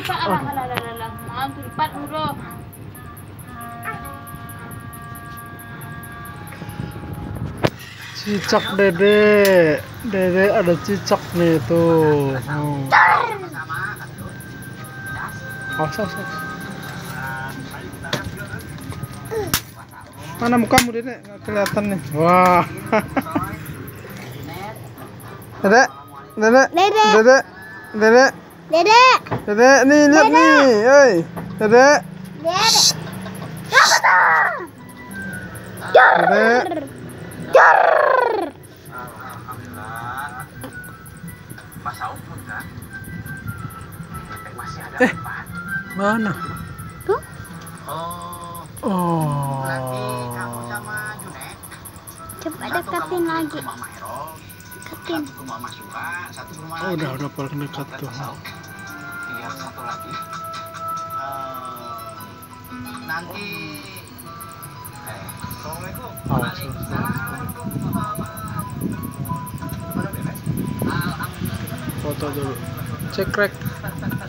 Pak. Alah. Mantul Pak bro. Cicak Dede. Dede ada cicak nih tuh. Awas. Mana mukamu Dede? Nggak kelihatan nih. Wah. Dede. Dede, nih lihat nih. Oi. Dede. Dede. Mana? Tuh. Oh. Coba deketin lagi. Deketin. Oh, udah paling dekat tuh. Iya, satu lagi. Nanti Assalamualaikum. Foto dulu. Cekrek.